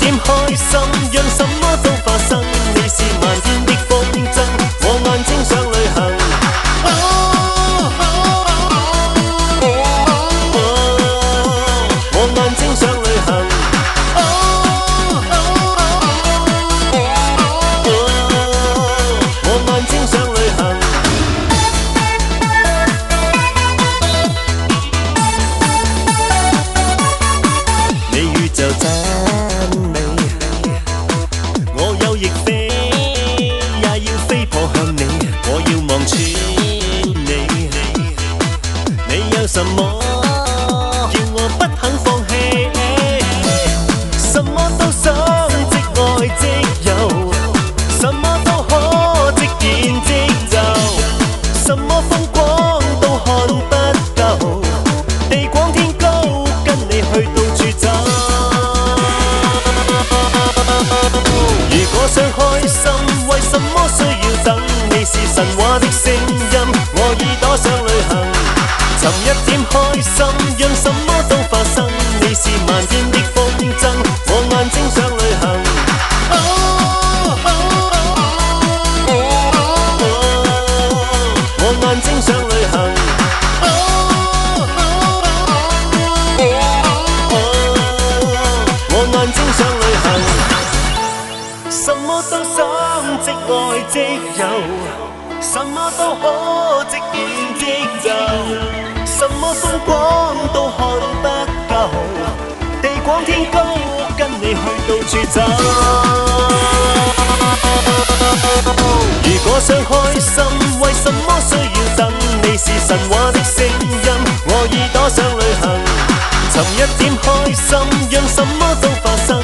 點開心，讓什麼都發生。你是漫天的風箏，我眼睛想旅行。我眼睛想旅行。我眼睛想旅行。你宇宙真美，我有翼飛，也要飛撲向你，我要望穿你。你有什麼叫我不肯放棄？什麼都想即愛即有，什麼都可即見即就，什麼風光都看不夠，地廣天高，跟你去到處走。如果想開心，為什麼需要等？你是神話的聲音，我耳朵想旅行。尋一點開心，讓什麼都發生。你是漫天的風箏，我眼睛想旅行。我眼睛想旅行。我眼睛想旅行。什麼都想即愛即有，什麼都可即見即就，什麼風光都看不夠，地廣天高，跟你去到處走。如果想開心，為什麼需要等？你是神話的聲音，我耳朵想旅行。尋一點開心，讓什麼都發生。